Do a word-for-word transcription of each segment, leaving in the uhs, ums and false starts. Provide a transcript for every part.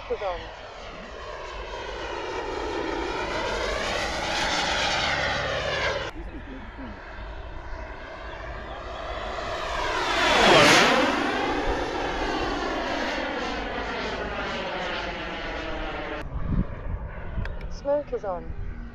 Smoke is on. Smoke is on.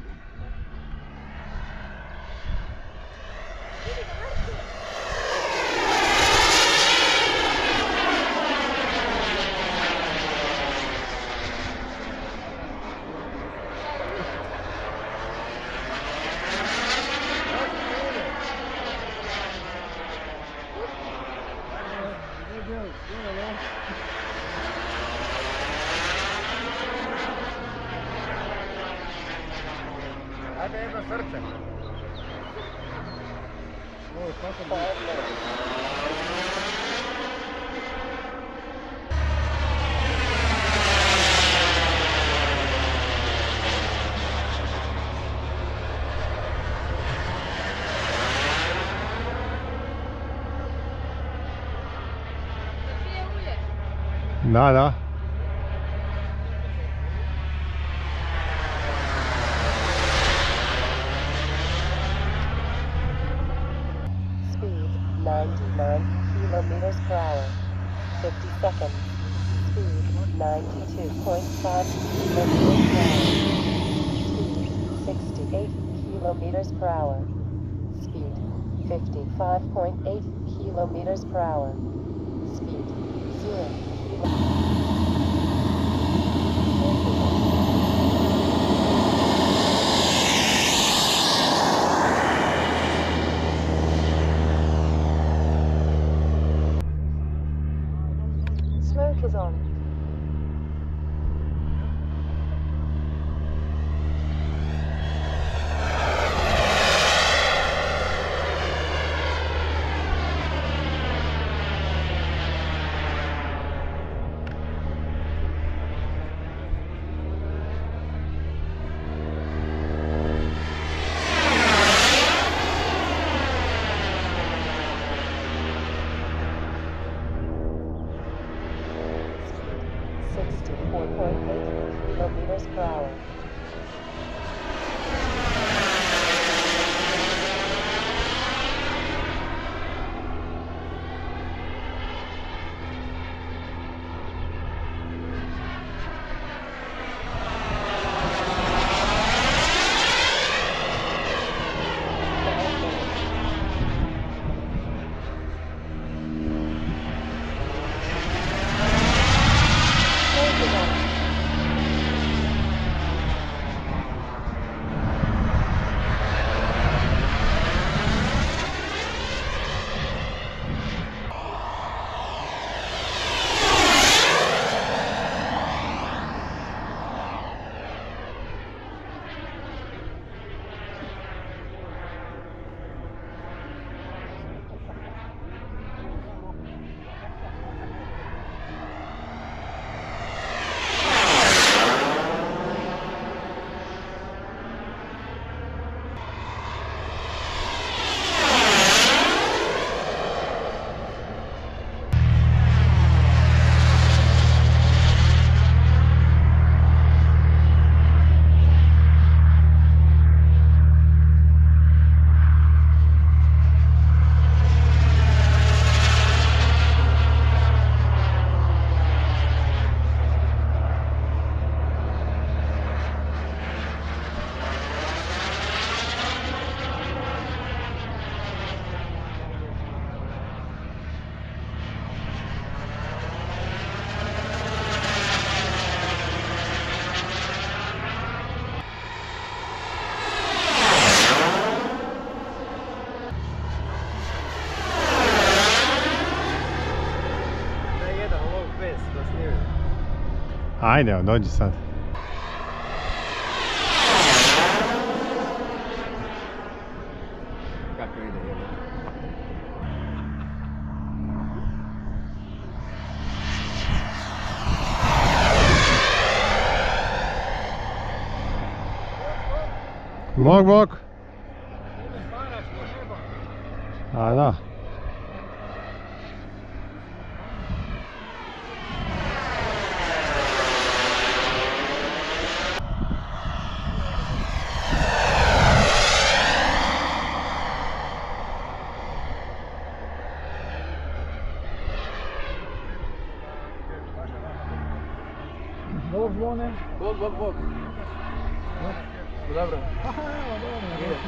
Ajde jedno srce. Ovo, kako bi... Da, da. Speed ninety-nine kilometers per hour. fifty seconds. Speed ninety-two point five kilometers per hour. Speed sixty-eight kilometers per hour. Speed fifty-five point eight kilometers per hour. Speed zero Smoke is on. sixty-four point eight kilometers per hour. Ajde, dođi sad. Kako ide jedno? Bok, bok. A da. Bog zvone. Bog, bog, bog. Dobro. Aha, evo, dobro. Ide.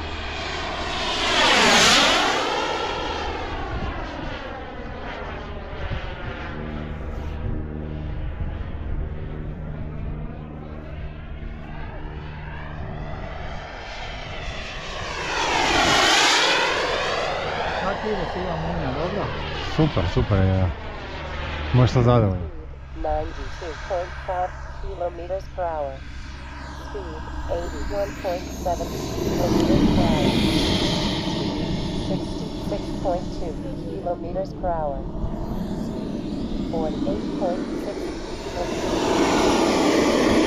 Kako ide siva munja, dobro? Super, super je. Možeš sam zadovoljan. ninety-two point five kilometers per hour. Speed eighty-one point seven kilometers per hour. sixty-six point two kilometers per hour. Speed forty-eight point six kilometers per hour.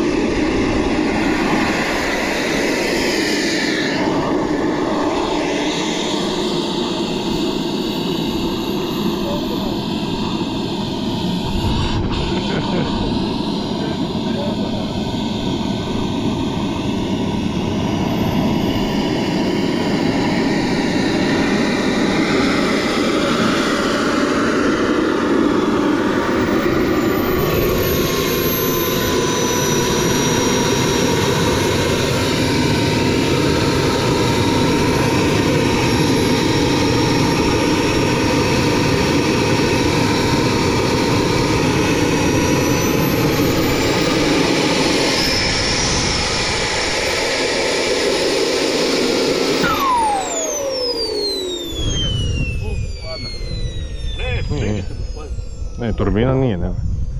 Nije. Ne, turbina nije, ne.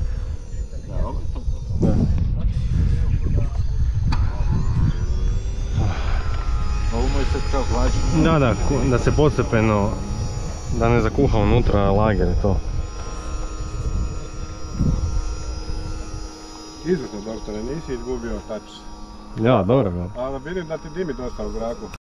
Da. Ovo mu je sad kao hlađeno. Da, da, ku- da se postepeno, da ne zakuha unutra lager i to. Izuzetno doktore, nisi izgubio tač. Ja, dobro, ga. Ali vidim da ti dimi dosta u zraku.